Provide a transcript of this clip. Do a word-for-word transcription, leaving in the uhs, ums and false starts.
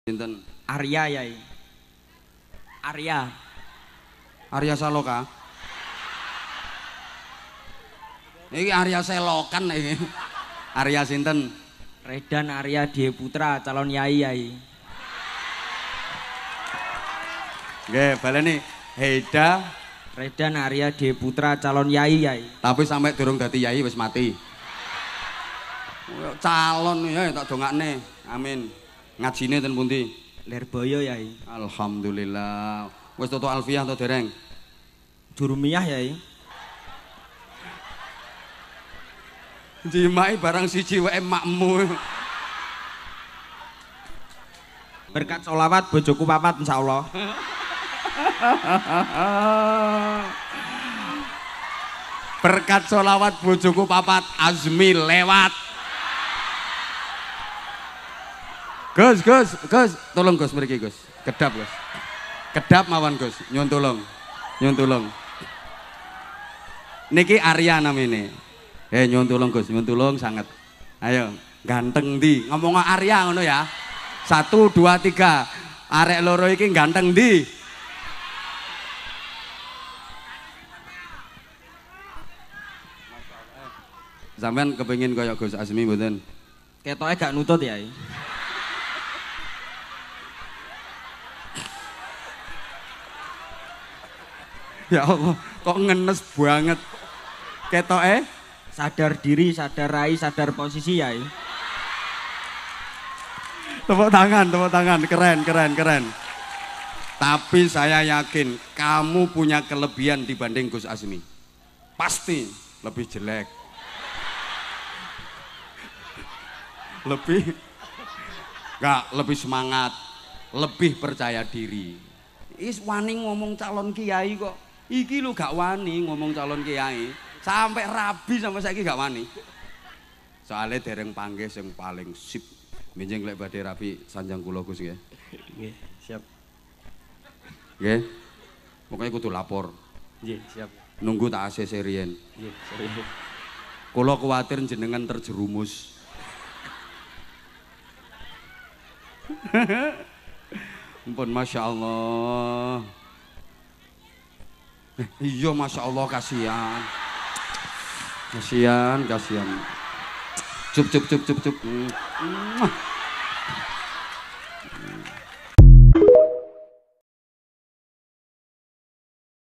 Sinten? Arya yai. Arya. Arya Saloka. Iki Arya Selokan iki. Arya sinten? Redan Arya Dewi Putra calon yai yai. Nggih, baleni Heda Redan Arya Dewi Putra calon yai yai. tapi sampai durung dadi yai wis mati. Calon ya tak dongakne. Amin. Ngajine ten pundi? Lirboyo yai. Alhamdulillah. Wis toto alfiah to dereng? Jurumiyah yai. Jimai barang siji wae makmu. Berkat sholawat bojoku papat insyaallah. Berkat sholawat bojoku papat Azmi lewat. Gus, Gus, Gus, tolong Gus mriki Gus. Kedap Gus. Kedap mawon Gus, nyuwun tolong. Nyuwun tolong. Niki Arya namine. Eh nyuwun tolong Gus, nyuwun tolong sangat. Ayo, ganteng ndi? Ngomong Arya ngono ya. Satu, dua, tiga. Arek loro iki ganteng ndi? Sampean kepengin kaya Gus Azmi mboten? Ketoke gak nutut yai. Ya Allah, kok ngenes banget. Ketoke Sadar diri, sadar rai, sadar posisi yai. tepuk tangan, tepuk tangan, keren, keren, keren. Tapi saya yakin kamu punya kelebihan dibanding Gus Azmi. Pasti lebih jelek. Lebih enggak, lebih semangat, lebih percaya diri. Is wani ngomong calon kiai kok. Iki lu gak wani ngomong calon kiai. Sampai rabi sampai saiki gak wani. Soalnya dereng panggih yang paling sip. Minjeng lek badhe rapi sanjang kula Gus nggih. Nggih, siap. Nggih. Pokoke kudu lapor. Nggih, siap. Nunggu tak A C C riyen. Nggih, sorry. Kula kuwatir jenengan terjerumus. Ampun, Masya Allah. Eh, iya Masya Allah, kasihan. Kasihan, kasihan. Cup, cup, cup, cup, cup. Hmm.